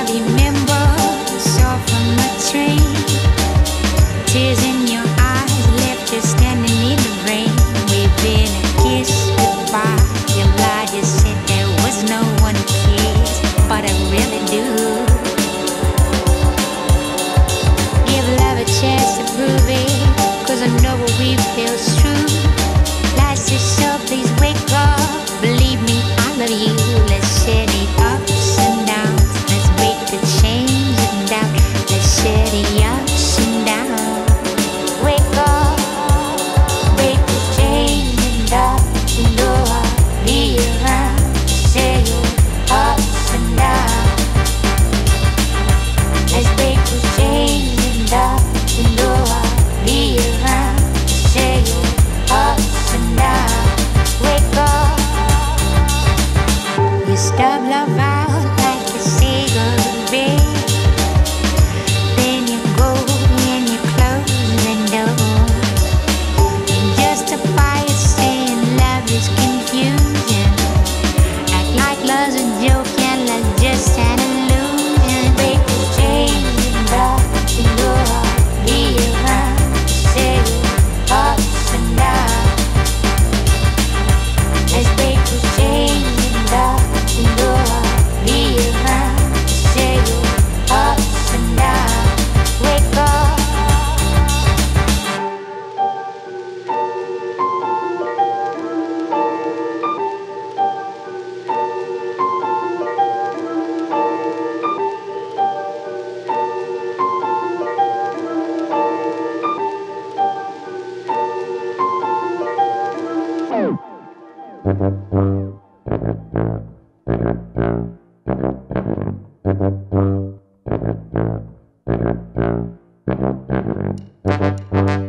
remember you saw from a train. Tears in your eyes left you standing in the rain. We've been a kiss goodbye. You lied, you said there was no one to kiss, but I really do. Give love a chance to prove it, 'cause I know what we feel's true. Life's is short, please wake up. Believe me, I love you. Let's share the ups and downs. Let's break the chains and down. Let's share the ups and downs. Wake up, break the chains and up. You know I'll be around. Share your ups and downs. Let's break the chains and up. You know I'll be around. Share your ups and downs. Wake up. You stub love out like a cigarette. Then you go and you close the door. You justify it saying love is confusion. Act like love's a joke and love's just an illusion. Break the chains and up. You know I'll be around. Say your ups and downs. Let's break the chains and up. You know I'll be around. Say your ups and downs. Wake up. Thank you.